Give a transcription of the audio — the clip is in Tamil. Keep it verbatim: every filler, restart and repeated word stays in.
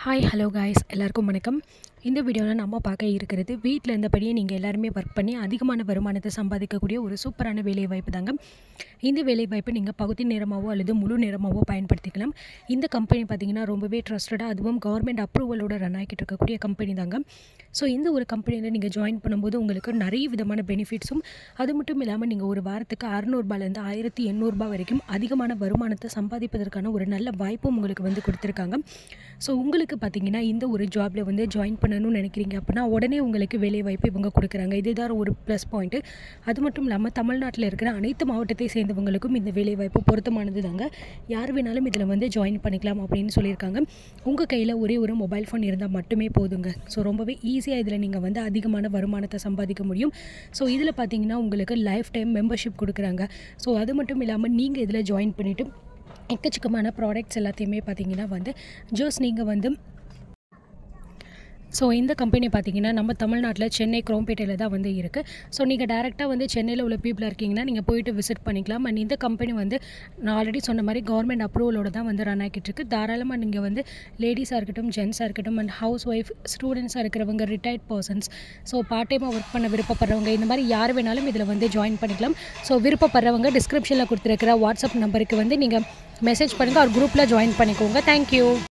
ஹாய் ஹலோ காய்ஸ் எல்லாருக்கும் வணக்கம். இந்த வீடியோவில் நம்ம பார்க்க இருக்கிறது வீட்டில் இருந்தபடியே நீங்கள் எல்லாருமே ஒர்க் பண்ணி அதிகமான வருமானத்தை சம்பாதிக்கக்கூடிய ஒரு சூப்பரான வேலைவாய்ப்பு தாங்க. இந்த வேலைவாய்ப்பு நீங்கள் பகுதி நேரமாகவோ அல்லது முழு நேரமாகவோ பயன்படுத்திக்கலாம். இந்த கம்பெனி பார்த்திங்கன்னா ரொம்பவே ட்ரஸ்டடாக அதுவும் கவர்மெண்ட் அப்ரூவலோட ரன் ஆகிட்டு இருக்கக்கூடிய கம்பெனி தாங்க. ஸோ இந்த ஒரு கம்பெனியில் நீங்கள் ஜாயின் பண்ணும்போது உங்களுக்கு நிறைய விதமான பெனிஃபிட்ஸும் அது மட்டும் இல்லாமல் நீங்கள் ஒரு வாரத்துக்கு அறுநூறுபாலேருந்து ஆயிரத்தி எண்ணூறுபா வரைக்கும் அதிகமான வருமானத்தை சம்பாதிப்பதற்கான ஒரு நல்ல வாய்ப்பும் உங்களுக்கு வந்து கொடுத்துருக்காங்க. ஸோ உங்களுக்கு பார்த்திங்கன்னா இந்த ஒரு ஜாபில் வந்து ஜாயின் பண்ணணும்னு நினைக்கிறீங்க அப்படின்னா உடனே உங்களுக்கு வேலைவாய்ப்பு இவங்க கொடுக்குறாங்க. இதுதான் ஒரு ப்ளஸ் பாயிண்ட்டு. அது மட்டும் இல்லாமல் தமிழ்நாட்டில் இருக்கிற அனைத்து மாவட்டத்தை சேர்ந்தவங்களுக்கும் இந்த வேலைவாய்ப்பு பொருத்தமானது தாங்க. யார் வேணாலும் இதில் வந்து ஜாயின் பண்ணிக்கலாம் அப்படின்னு சொல்லியிருக்காங்க. உங்கள் கையில் ஒரே ஒரு மொபைல் ஃபோன் இருந்தால் மட்டுமே போதுங்க. ஸோ ரொம்பவே ஈஸியாக இதில் நீங்கள் வந்து அதிகமான வருமானத்தை சம்பாதிக்க முடியும். ஸோ இதில் பார்த்திங்கன்னா உங்களுக்கு லைஃப் டைம் மெம்பர்ஷிப் கொடுக்குறாங்க. ஸோ அது மட்டும் இல்லாமல் நீங்கள் இதில் ஜாயின் பண்ணிவிட்டு எக்கச்சக்கமான ப்ராடக்ட்ஸ் எல்லாத்தையுமே பார்த்திங்கன்னா வந்து ஜூஸ் நீங்கள் வந்து ஸோ இந்த கம்பெனி பார்த்திங்கன்னா நம்ம தமிழ்நாட்டில் சென்னை குரோம்பேட்டையில் தான் வந்து இருக்குது. ஸோ நீங்கள் டேரெக்டாக வந்து சென்னையில் உள்ள பீப்புளாக இருக்கீங்கன்னா நீங்கள் போயிட்டு விசிட் பண்ணிக்கலாம். அண்ட் இந்த கம்பெனி வந்து நான் ஆல்ரெடி சொன்ன மாதிரி கவர்மெண்ட் அப்ரூவலோடு தான் வந்து ரன் ஆகிட்டு இருக்குது. தாராளமாக நீங்கள் வந்து லேடிஸாக இருக்கட்டும், ஜென்ஸாக இருக்கட்டும், அண்ட் ஹவுஸ் ஒய்ஃப், ஸ்டூடெண்ட்ஸாக இருக்கிறவங்க, ரிட்டையர்ட் பர்சன்ஸ், ஸோ பார்ட் டைமாக ஒர்க் பண்ண விருப்பப்படுறவங்க, இந்த மாதிரி யார் வேணாலும் இதில் வந்து ஜாயின் பண்ணிக்கலாம். ஸோ விருப்பப்படுறவங்க டிஸ்கிரிப்ஷனில் கொடுத்துருக்கிற வாட்ஸ்அப் நம்பருக்கு வந்து நீங்கள் மெசேஜ் பண்ணுங்கள், ஒரு குரூப்பில் ஜாயின் பண்ணிக்கோங்க. தேங்க்யூ.